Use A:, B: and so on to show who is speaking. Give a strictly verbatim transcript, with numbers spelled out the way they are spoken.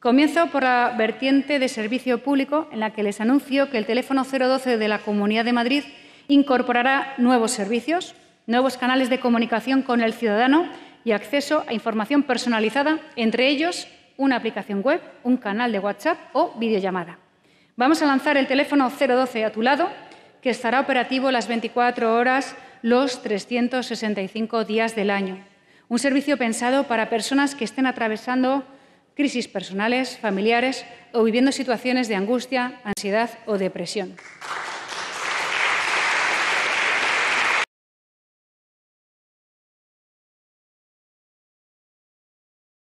A: Comienzo por la vertiente de servicio público, en la que les anuncio que el teléfono cero doce de la Comunidad de Madrid incorporará nuevos servicios, nuevos canales de comunicación con el ciudadano y acceso a información personalizada, entre ellos una aplicación web, un canal de WhatsApp o videollamada. Vamos a lanzar el teléfono cero doce a tu lado, que estará operativo las veinticuatro horas, los trescientos sesenta y cinco días del año. Un servicio pensado para personas que estén atravesando crisis personales, familiares o viviendo situaciones de angustia, ansiedad o depresión.